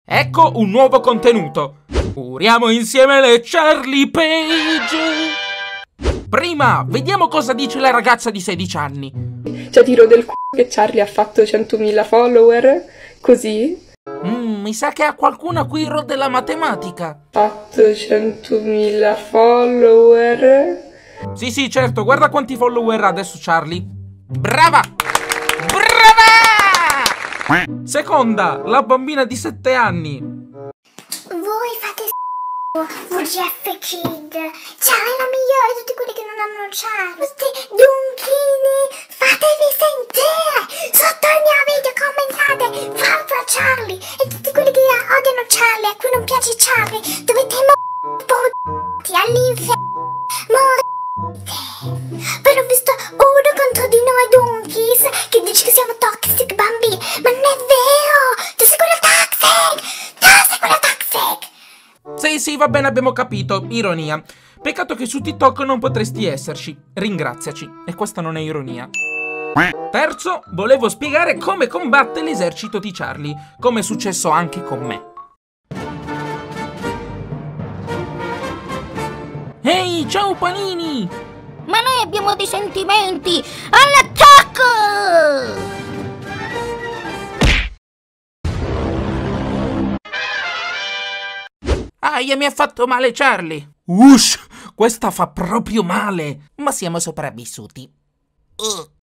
Ecco un nuovo contenuto. Curiamo insieme le Charlie Page. Prima, vediamo cosa dice la ragazza di 16 anni. Cioè, tiro del che Charlie ha fatto 100.000 follower, così. Mi sa che ha qualcuno a cui rode la matematica. Fatto 100.000 follower. Sì, certo, guarda quanti follower ha adesso Charlie. Brava! Seconda, la bambina di 7 anni. Voi fate VGF Kid. Ciao, è la migliore di tutti quelli che non hanno Charlie. Questi dunchini, fatevi sentire. Sotto il mio video commentate Forza Charlie. E tutti quelli che odiano Charlie, a cui non piace Charlie, dovete morire all'inferno. Poi ho visto uno contro di noi donkeys che dice che siamo toxic bambini, ma non è vero. Tu sei quello toxic. Sì, va bene, abbiamo capito. Ironia. Peccato che su TikTok non potresti esserci. Ringraziaci. E questa non è ironia. Terzo, volevo spiegare come combatte l'esercito di Charlie, come è successo anche con me. Ehi, ciao panini! Ma noi abbiamo dei sentimenti! All'attacco! Aia, mi ha fatto male Charlie! Ush, questa fa proprio male! Ma siamo sopravvissuti.